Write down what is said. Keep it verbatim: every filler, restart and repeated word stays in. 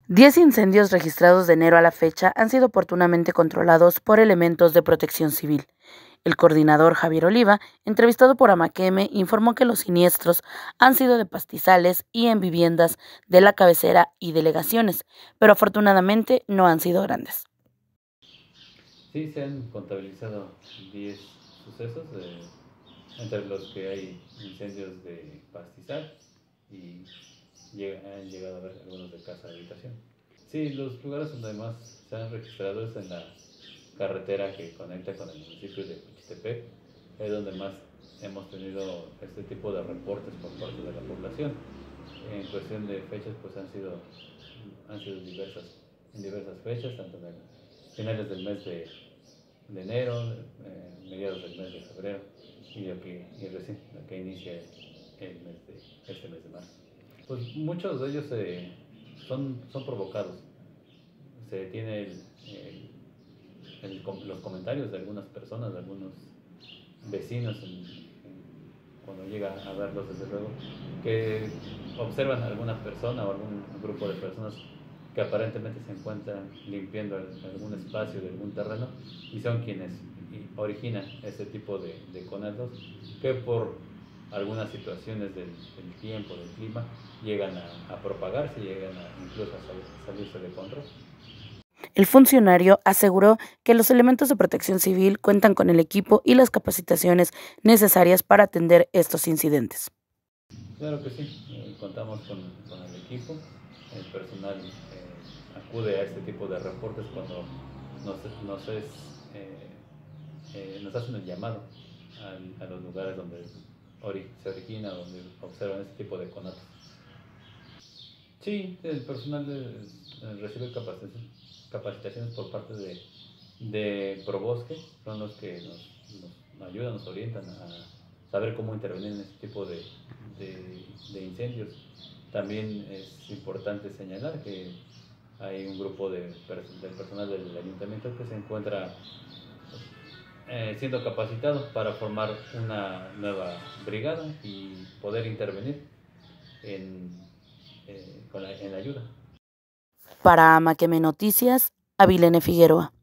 Diez incendios registrados de enero a la fecha han sido oportunamente controlados por elementos de Protección Civil. El coordinador Javier Oliva, entrevistado por Amaqueme, informó que los siniestros han sido de pastizales y en viviendas de la cabecera y delegaciones, pero afortunadamente no han sido grandes. Sí, se han contabilizado diez sucesos, eh, entre los que hay incendios de pastizal y llega, han llegado a haber algunos de casa de habitación. Sí, los lugares donde más se han registrado es en la carretera que conecta con el municipio de Juchitepec, es donde más hemos tenido este tipo de reportes por parte de la población. En cuestión de fechas, pues han sido, han sido diversas, en diversas fechas, tanto en el, finales del mes de, de enero, eh, mediados del mes de febrero y, lo que, y recién lo que inicia el mes de, este mes de marzo. Pues muchos de ellos eh, son, son provocados. Se tiene el, el, el, los comentarios de algunas personas, de algunos vecinos, en, en, cuando llega a verlos, desde luego, que observan a alguna persona o algún grupo de personas que aparentemente se encuentran limpiando algún espacio de algún terreno y son quienes originan ese tipo de, de conatos que por algunas situaciones del, del tiempo, del clima, llegan a, a propagarse, llegan a, incluso a sal, salirse de control. El funcionario aseguró que los elementos de Protección Civil cuentan con el equipo y las capacitaciones necesarias para atender estos incidentes. Claro que sí, eh, contamos con, con el equipo, el personal eh, acude a este tipo de reportes cuando nos, nos, es, eh, eh, nos hacen el llamado a, a los lugares donde ori se origina, donde observan este tipo de conatos. Sí, el personal de, eh, recibe capacitaciones, capacitaciones por parte de, de Probosque, son los que nos, nos ayudan, nos orientan a saber cómo intervenir en este tipo de, de, de incendios. También es importante señalar que hay un grupo de, del personal del ayuntamiento que se encuentra eh, siendo capacitado para formar una nueva brigada y poder intervenir en, eh, con la, en la ayuda. Para Amaqueme Noticias, Avilene Figueroa.